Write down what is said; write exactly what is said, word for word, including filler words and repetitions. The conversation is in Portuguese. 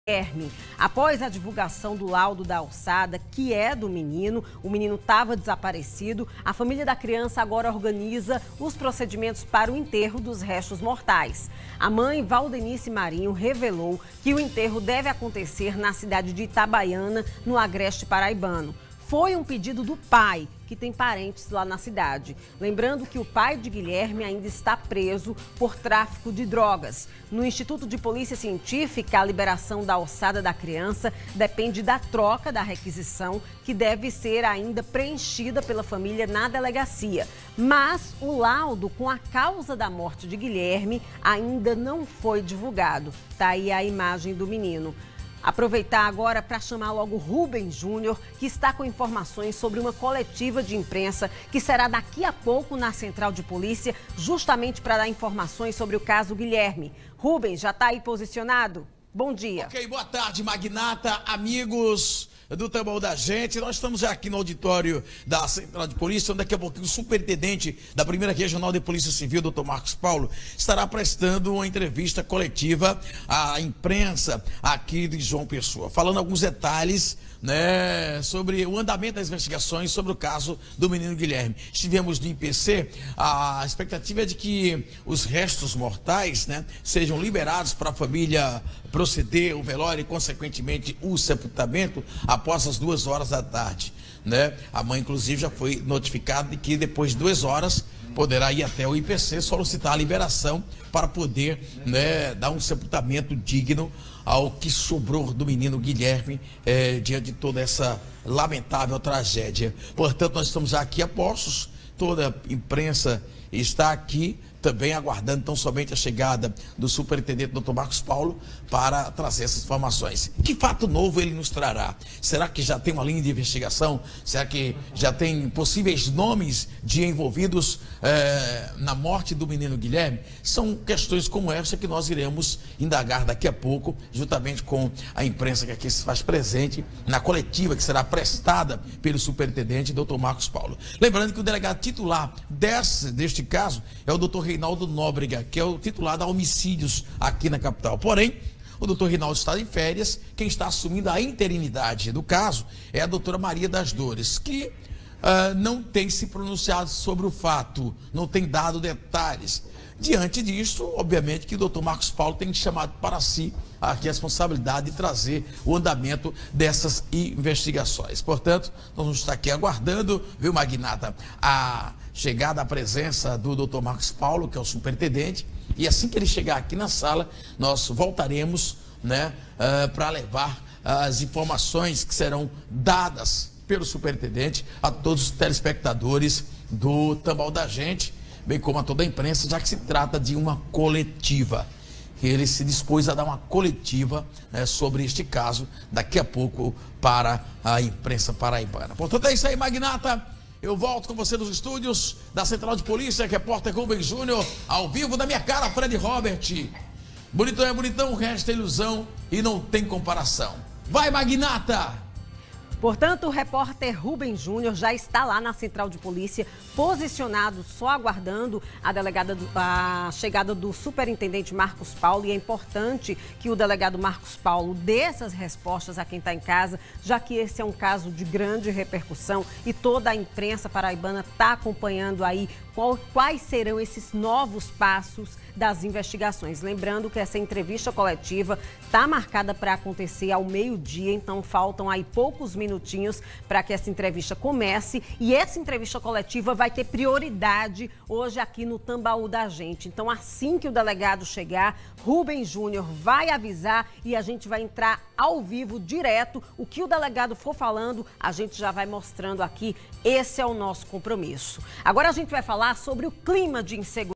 Guilherme. Após a divulgação do laudo da alçada, que é do menino, o menino estava desaparecido, a família da criança agora organiza os procedimentos para o enterro dos restos mortais. A mãe, Valdenice Marinho, revelou que o enterro deve acontecer na cidade de Itabaiana, no Agreste Paraibano. Foi um pedido do pai, que tem parentes lá na cidade. Lembrando que o pai de Guilherme ainda está preso por tráfico de drogas. No Instituto de Polícia Científica, a liberação da alçada da criança depende da troca da requisição, que deve ser ainda preenchida pela família na delegacia. Mas o laudo com a causa da morte de Guilherme ainda não foi divulgado. Tá aí a imagem do menino. Aproveitar agora para chamar logo Rubem Júnior, que está com informações sobre uma coletiva de imprensa que será daqui a pouco na Central de Polícia, justamente para dar informações sobre o caso Guilherme. Rubem, já está aí posicionado? Bom dia. Ok, boa tarde, magnata, amigos do Tambor da Gente. Nós estamos aqui no auditório da Central de Polícia, onde daqui a pouco o superintendente da primeira Regional de Polícia Civil, doutor Marcos Paulo, estará prestando uma entrevista coletiva à imprensa aqui de João Pessoa, falando alguns detalhes, né, sobre o andamento das investigações sobre o caso do menino Guilherme. Estivemos no I P C, a expectativa é de que os restos mortais, né, sejam liberados para a família proceder o velório e, consequentemente, o sepultamento após as duas horas da tarde, né? A mãe, inclusive, já foi notificada de que depois de duas horas poderá ir até o I P C solicitar a liberação para poder, né, dar um sepultamento digno ao que sobrou do menino Guilherme eh, diante de toda essa lamentável tragédia. Portanto, nós estamos aqui a postos, toda a imprensa está aqui também aguardando tão somente a chegada do superintendente doutor Marcos Paulo para trazer essas informações. Que fato novo ele nos trará? Será que já tem uma linha de investigação? Será que já tem possíveis nomes de envolvidos eh, na morte do menino Guilherme? São questões como essa que nós iremos indagar daqui a pouco, juntamente com a imprensa que aqui se faz presente na coletiva que será prestada pelo superintendente doutor Marcos Paulo. Lembrando que o delegado titular desse, deste caso é o doutor Reinaldo Nóbrega, que é o titular da homicídios aqui na capital. Porém, o doutor Reinaldo está em férias. Quem está assumindo a interinidade do caso é a doutora Maria das Dores, que uh, não tem se pronunciado sobre o fato, não tem dado detalhes. Diante disso, obviamente que o doutor Marcos Paulo tem chamado para si aqui a responsabilidade de trazer o andamento dessas investigações. Portanto, nós vamos estar aqui aguardando, viu, magnata, a chegada, a presença do doutor Marcos Paulo, que é o superintendente, e assim que ele chegar aqui na sala, nós voltaremos, né, uh, para levar as informações que serão dadas pelo superintendente a todos os telespectadores do Tambor da Gente, bem como a toda a imprensa, já que se trata de uma coletiva. Ele se dispôs a dar uma coletiva, né, sobre este caso daqui a pouco para a imprensa paraibana. Portanto, é isso aí, magnata. Eu volto com você nos estúdios da Central de Polícia, repórter Rubem Júnior, ao vivo da minha cara, Fred Robert. Bonitão é bonitão, resta ilusão e não tem comparação. Vai, magnata! Portanto, o repórter Rubem Júnior já está lá na Central de Polícia, posicionado, só aguardando a, delegada do, a chegada do superintendente Marcos Paulo. E é importante que o delegado Marcos Paulo dê essas respostas a quem está em casa, já que esse é um caso de grande repercussão e toda a imprensa paraibana está acompanhando aí qual, quais serão esses novos passos das investigações. Lembrando que essa entrevista coletiva está marcada para acontecer ao meio-dia, então faltam aí poucos minutinhos para que essa entrevista comece, e essa entrevista coletiva vai ter prioridade hoje aqui no Tambaú da Gente. Então, assim que o delegado chegar, Rubem Júnior vai avisar e a gente vai entrar ao vivo, direto. O que o delegado for falando, a gente já vai mostrando aqui. Esse é o nosso compromisso. Agora a gente vai falar sobre o clima de insegurança